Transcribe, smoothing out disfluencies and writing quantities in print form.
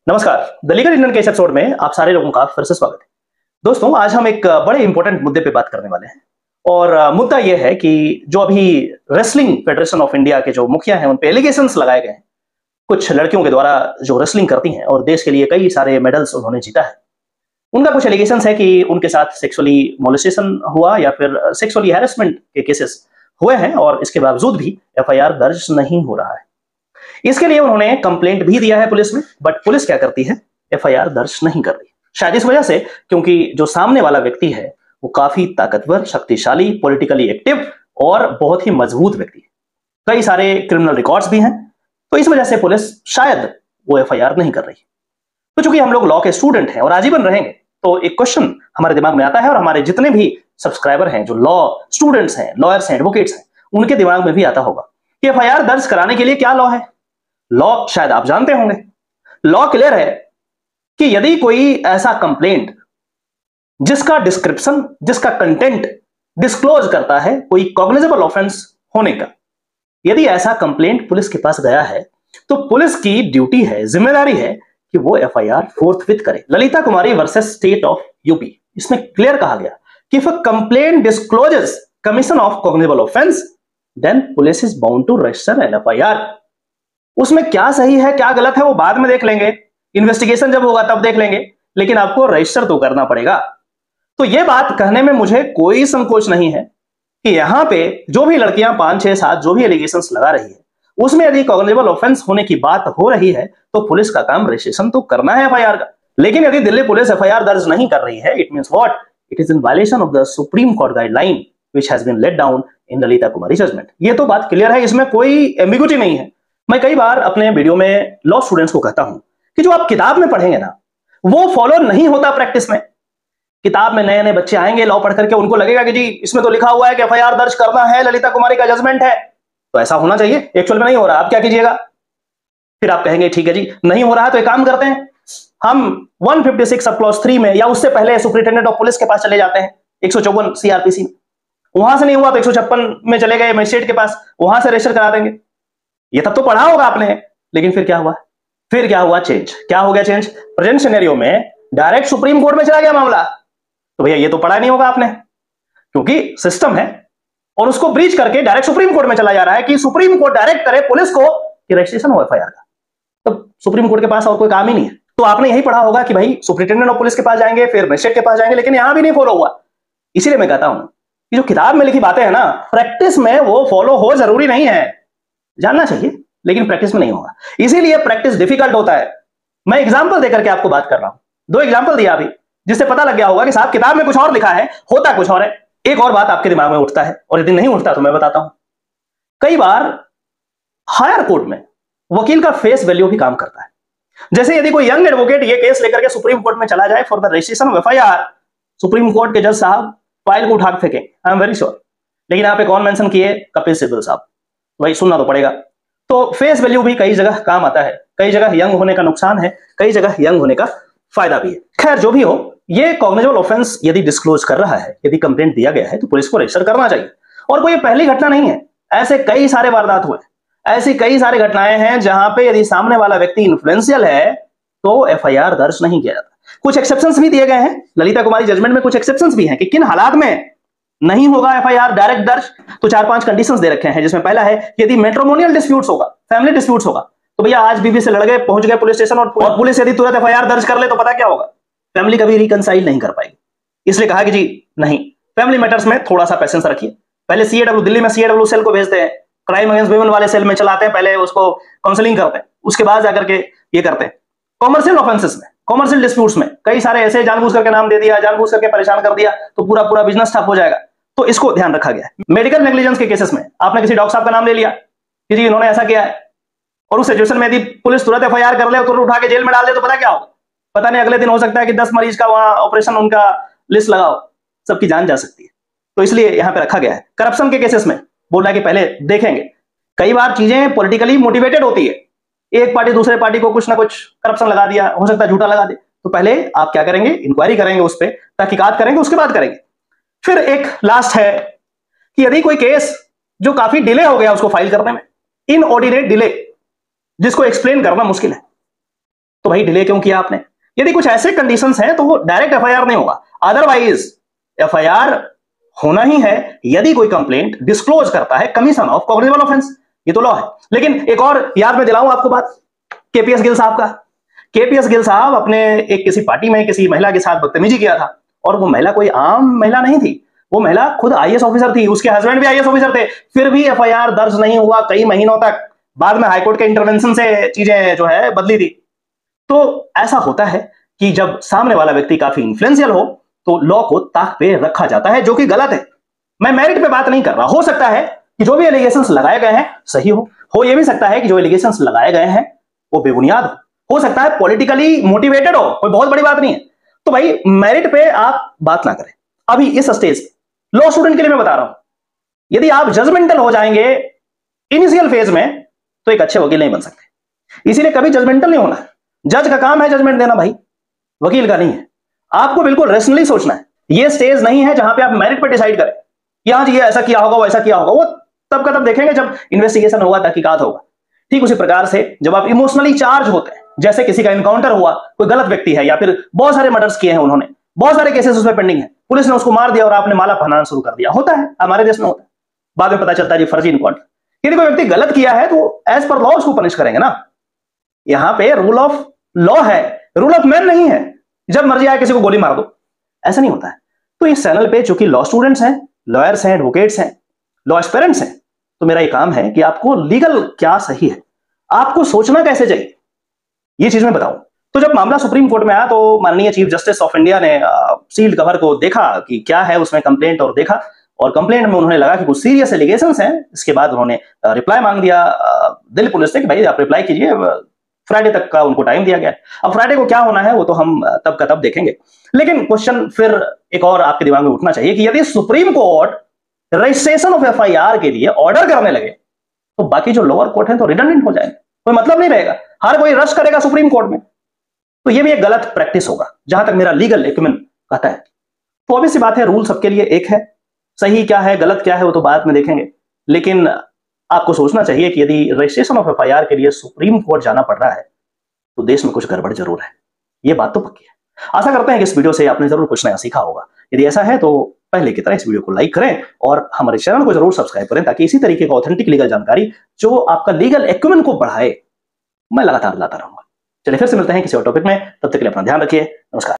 नमस्कार। The legal Indian के इस एपिसोड में आप सारे लोगों का फिर से स्वागत है। दोस्तों, आज हम एक बड़े इंपॉर्टेंट मुद्दे पे बात करने वाले हैं और मुद्दा यह है कि जो अभी रेसलिंग फेडरेशन ऑफ इंडिया के जो मुखिया हैं उन पे एलिगेशंस लगाए गए हैं कुछ लड़कियों के द्वारा जो रेसलिंग करती हैं और देश के लिए कई सारे मेडल्स उन्होंने जीता है। उनका कुछ एलिगेशंस है कि उनके साथ सेक्सुअली मोलेस्टेशन हुआ या फिर सेक्सुअली हैरेसमेंट के केसेस हुए हैं और इसके बावजूद भी एफआईआर दर्ज नहीं हो रहा है। इसके लिए उन्होंने कंप्लेंट भी दिया है पुलिस में, बट पुलिस क्या करती है, एफआईआर दर्ज नहीं कर रही। शायद इस वजह से क्योंकि जो सामने वाला व्यक्ति है वो काफी ताकतवर, शक्तिशाली, पॉलिटिकली एक्टिव और बहुत ही मजबूत व्यक्ति है। कई सारे क्रिमिनल रिकॉर्ड्स भी हैं, तो इस वजह से पुलिस शायद वो एफआईआर नहीं कर रही। तो चूंकि हम लोग लॉ के स्टूडेंट हैं और आजीवन रहेंगे, तो एक क्वेश्चन हमारे दिमाग में आता है और हमारे जितने भी सब्सक्राइबर हैं जो लॉ स्टूडेंट्स हैं, लॉयर्स हैं, एडवोकेट्स हैं, उनके दिमाग में भी आता होगा कि एफआईआर दर्ज कराने के लिए क्या लॉ है। लॉ शायद आप जानते होंगे। लॉ क्लियर है कि यदि कोई ऐसा कंप्लेंट जिसका डिस्क्रिप्शन, जिसका कंटेंट डिस्क्लोज करता है कोई कॉग्निजेबल ऑफेंस होने का, यदि ऐसा कंप्लेंट पुलिस के पास गया है तो पुलिस की ड्यूटी है, जिम्मेदारी है कि वो एफआईआर फोर्थविथ करे। Lalita Kumari versus state of UP, इसमें क्लियर कहा गया कि if a complaint discloses commission of cognizable offence then police is bound to register an FIR. उसमें क्या सही है क्या गलत है वो बाद में देख लेंगे, इन्वेस्टिगेशन जब होगा तब देख लेंगे, लेकिन आपको रजिस्टर तो करना पड़ेगा। तो यह बात कहने में मुझे कोई संकोच नहीं है कि यहां पे जो भी लड़कियां 5, 6, 7 जो भी एलिगेशंस लगा रही है उसमें यदि कॉग्निजेबल ऑफेंस होने की बात हो रही है तो पुलिस का काम रजिस्ट्रेशन तो करना है एफआईआर का। लेकिन यदि दिल्ली पुलिस एफआईआर दर्ज नहीं कर रही है, it means what? It is in violation of the Supreme Court guideline which has been laid down in Lalita Kumari judgement. ये तो बात क्लियर है, इसमें कोई एम्बिग्यूटी नहीं है। मैं कई बार अपने वीडियो में लॉ स्टूडेंट्स को कहता हूं कि जो आप किताब में पढ़ेंगे ना वो फॉलो नहीं होता प्रैक्टिस में। किताब में नए नए बच्चे आएंगे लॉ पढ़ करके, उनको लगेगा कि जी इसमें तो लिखा हुआ है कि एफआईआर दर्ज करना है, ललिता कुमारी का जजमेंट है तो ऐसा होना चाहिए। एक्चुअल में नहीं हो रहा, आप क्या कीजिएगा? फिर आप कहेंगे ठीक है जी नहीं हो रहा तो एक काम करते हैं, हम 156 सब क्लॉज 3 में या उससे पहले सुपरिटेंडेंट ऑफ पुलिस के पास चले जाते हैं, 154 सीआरपीसी में। वहां से नहीं हुआ तो 156 में चले गए मजिस्ट्रेट के पास, वहां से रजिस्टर करा देंगे। ये तब तो पढ़ा होगा आपने, लेकिन फिर क्या हुआ? फिर क्या हुआ? चेंज। क्या हो गया चेंज? प्रेजेंट सिनेरियो में डायरेक्ट सुप्रीम कोर्ट में चला गया मामला। तो भैया ये तो पढ़ा नहीं होगा आपने, क्योंकि सिस्टम है और उसको ब्रीच करके डायरेक्ट सुप्रीम कोर्ट में चला जा रहा है कि सुप्रीम कोर्ट डायरेक्ट करे पुलिस को कि रजिस्ट्रेशन हो एफआईआर का। तो सुप्रीम कोर्ट के पास और कोई काम ही नहीं है। तो आपने यही पढ़ा होगा कि भाई सुपरिटेंडेंट ऑफ पुलिस के पास जाएंगे, फिर मजिस्ट्रेट के पास जाएंगे, लेकिन यहां भी नहीं फॉलो हुआ। इसीलिए मैं कहता हूं कि जो किताब में लिखी बातें हैं ना, प्रैक्टिस में वो फॉलो हो जरूरी नहीं है। जानना चाहिए लेकिन प्रैक्टिस में नहीं होगा, इसीलिए प्रैक्टिस डिफिकल्ट होता है। मैं एग्जांपल देकर के आपको बात कर रहा हूं, 2 एग्जांपल दिया अभी, जिससे पता लग गया होगा कि साहब किताब में कुछ और लिखा है, होता कुछ और है। एक और बात आपके दिमाग में उठता है और यदि नहीं उठता तो मैं बताता हूं। कई बार हायर कोर्ट में वकील का फेस वैल्यू भी काम करता है। जैसे यदि कोई यंग एडवोकेट ये केस लेकर के सुप्रीम कोर्ट में चला जाए for the registration of FIR, supreme court के जज साहब फाइल को उठा के फेंके, आई एम वेरी श्योर। लेकिन यहां पे कौन मेंशन किए? कपिल सिब्बल साहब। भाई सुनना तो पड़ेगा। तो फेस वैल्यू भी कई जगह काम आता है, कई जगह यंग होने का नुकसान है, कई जगह यंग होने का फायदा भी है। खैर जो भी हो, ये कॉग्निजेबल ऑफेंस यदि डिस्क्लोज कर रहा है, यदि कंप्लेंट दिया गया है तो पुलिस को रजिस्टर करना चाहिए। और कोई पहली घटना नहीं है, ऐसे कई सारे वारदात हुए, ऐसी कई सारी घटनाएं हैं जहां पे यदि सामने वाला व्यक्ति इन्फ्लुएंशियल है तो एफआईआर दर्ज नहीं किया जाता। कुछ एक्सेप्शंस भी दिए गए हैं ललिता कुमारी जजमेंट में, कुछ एक्सेप्शंस भी हैं कि किन हालात में नहीं होगा एफआईआर डायरेक्ट दर्ज। तो 4-5 कंडीशंस दे रखे हैं, जिसमें पहला है यदि मैट्रिमोनियल डिस्प्यूट्स होगा, फैमिली डिस्प्यूट्स होगा, तो भैया आज बीवी से लड़ गए, पहुंच गए पुलिस स्टेशन और पुलिस यदि तुरंत एफआईआर दर्ज कर ले तो पता क्या होगा? फैमिली कभी रिकंसाइल नहीं कर पाएगी। इसलिए कहा कि जी नहीं, फैमिली मैटर्स में थोड़ा सा पेशेंस रखिए। पहले सीएडब्ल्यू, दिल्ली में सीएडब्ल्यू सेल को भेजते हैं, क्राइम अगेंस्ट वुमेन वाले सेल में चलाते हैं, पहले उसको काउंसलिंग करते हैं, उसके बाद जाकर के ये करते हैं। कॉमर्शियल ऑफेंसेस में, कॉमर्शियल डिस्प्यूट्स में कई सारे ऐसे जानबूझ करके नाम दे दिया, जानबूझ करके परेशान कर दिया तो पूरा बिजनेस ठप हो जाएगा, तो इसको ध्यान रखा गया है। मेडिकल नेग्लिजेंस के केसेस में आपने किसी डॉक्टर साहब का नाम ले लिया कि जी इन्होंने ऐसा किया है, और उस सिचुएशन में यदि पुलिस तुरंत एफआईआर कर ले और तुरंत उठा के जेल में डाल दे तो पता क्या होगा? पता नहीं अगले दिन हो सकता है कि 10 मरीज का वहां ऑपरेशन उनका लिस्ट लगाओ, सबकी जान जा सकती है। तो इसलिए यहां पे रखा गया है। करप्शन के केसेस में बोल रहा है कि पहले देखेंगे। कई बार चीजें पॉलिटिकली मोटिवेटेड होती है, एक पार्टी दूसरे पार्टी को कुछ ना कुछ करप्शन लगा दिया, हो सकता है झूठा लगा दे, तो पहले आप क्या करेंगे? इंक्वायरी करेंगे, उस पर तहकीकात करेंगे, उसके बाद करेंगे। फिर एक लास्ट है कि यदि कोई केस जो काफी डिले हो गया उसको फाइल करने में, इनऑर्डिनेट डिले, जिसको एक्सप्लेन करना मुश्किल है, तो भाई डिले क्यों किया आपने? यदि कुछ ऐसे कंडीशंस हैं तो वो डायरेक्ट एफआईआर नहीं होगा, अदरवाइज एफआईआर होना ही है यदि कोई कंप्लेंट डिस्क्लोज करता है कमीशन ऑफ कॉग्निजेबल ऑफेंस, ये तो लॉ है। लेकिन एक और याद में दिलाऊं आपको बात, केपीएस गिल साहब का। केपीएस गिल साहब अपने एक किसी पार्टी में किसी महिला के साथ बदतमीजी किया था, और वो महिला कोई आम महिला नहीं थी, वो महिला खुद आईएएस ऑफिसर थी, उसके हस्बैंड भी आईएएस ऑफिसर थे, फिर भी एफआईआर दर्ज नहीं हुआ कई महीनों तक। बाद में हाईकोर्ट के इंटरवेंशन से चीजें जो है बदली थी। तो ऐसा होता है कि जब सामने वाला व्यक्ति काफी इन्फ्लुएंशियल हो तो लॉ को ताक पे रखा जाता है, जो कि गलत है। मैं मेरिट पे बात नहीं कर रहा, हो सकता है कि जो भी एलिगेशंस लगाए गए हैं सही हो यह भी सकता है कि जो एलिगेशंस लगाए गए हैं वो बेबुनियाद हो सकता है पॉलिटिकली मोटिवेटेड हो, कोई बहुत बड़ी बात नहीं है। तो भाई मेरिट पे आप बात ना करें अभी इस स्टेज पे। लॉ स्टूडेंट के लिए मैं बता रहा हूं, यदि आप जजमेंटल हो जाएंगे इनिशियल फेज में तो एक अच्छे वकील नहीं बन सकते। इसीलिए कभी जजमेंटल नहीं होना है। जज का काम है जजमेंट देना भाई, वकील का नहीं है। आपको बिल्कुल रेशनली सोचना है। ये स्टेज नहीं है जहां पे आप मेरिट पे डिसाइड करें, यहां जी ये ऐसा किया होगा वैसा किया होगा, वो तब का तब देखेंगे जब इन्वेस्टिगेशन होगा, तहकीकात होगा। ठीक उसी प्रकार से जब आप इमोशनली चार्ज होते हैं, जैसे किसी का इनकाउंटर हुआ, कोई गलत व्यक्ति है या फिर बहुत सारे मर्डर्स किए हैं उन्होंने, बहुत सारे केसेस उसमें पेंडिंग है, पुलिस ने उसको मार दिया और आपने माला पहनाना शुरू कर दिया, होता है हमारे देश में होता है। बाद में पता चलता है जी फर्जी इनकाउंटर। यदि कोई व्यक्ति गलत किया है तो एज पर लॉ उसको पनिश करेंगे ना। यहां पे रूल ऑफ लॉ है, रूल ऑफ मैन नहीं है, जब मर्जी आए किसी को गोली मार दो, ऐसा नहीं होता है। तो इस चैनल पे चूंकि लॉ स्टूडेंट्स हैं, लॉयर्स हैं, एडवोकेट्स हैं, लॉ एस्पिरेंट्स हैं, तो मेरा ये काम है कि आपको लीगल क्या सही है, आपको सोचना कैसे चाहिए, ये चीज मैं बताऊं। तो जब मामला सुप्रीम कोर्ट में आया तो माननीय चीफ जस्टिस ऑफ इंडिया ने सील्ड कवर को देखा कि क्या है उसमें कंप्लेंट, और देखा, और कंप्लेंट में उन्होंने लगा कि कुछ सीरियस एलिगेशंस हैं। इसके बाद उन्होंने रिप्लाई मांग दिया दिल्ली पुलिस से कि भाई आप रिप्लाई कीजिए। फ्राइडे तक का उनको टाइम दिया गया। अब फ्राइडे को क्या होना है वो तो हम तब का तब देखेंगे। लेकिन क्वेश्चन फिर एक और आपके दिमाग में उठना चाहिए कि यदि supreme court registration of FIR के लिए ऑर्डर करने लगे तो बाकी जो लोअर कोर्ट है तो रिडंडेंट हो जाएंगे, कोई मतलब नहीं रहेगा, हर कोई रश करेगा सुप्रीम कोर्ट में। तो ये भी एक गलत प्रैक्टिस होगा जहां तक मेरा लीगल एक्यूमेन कहता है। तो ऑब्वियस सी बात है, रूल सबके लिए एक है, सही क्या है गलत क्या है वो तो बाद में देखेंगे। लेकिन आपको सोचना चाहिए कि यदि रजिस्ट्रेशन ऑफ एफआईआर के लिए सुप्रीम कोर्ट जाना पड़ रहा है तो देश में कुछ गड़बड़ जरूर है, ये बात तो पक्की है। आशा करते हैं कि इस वीडियो से आपने जरूर कुछ नया सीखा होगा। यदि ऐसा है तो पहले की तरह इस वीडियो को लाइक करें और हमारे चैनल को जरूर सब्सक्राइब करें, ताकि इसी तरीके का ऑथेंटिक लीगल जानकारी जो आपका लीगल एक्यूमेन को बढ़ाए मैं लगातार लाता रहूंगा। चलिए फिर से मिलते हैं किसी और टॉपिक में, तब तक के लिए अपना ध्यान रखिए। नमस्कार।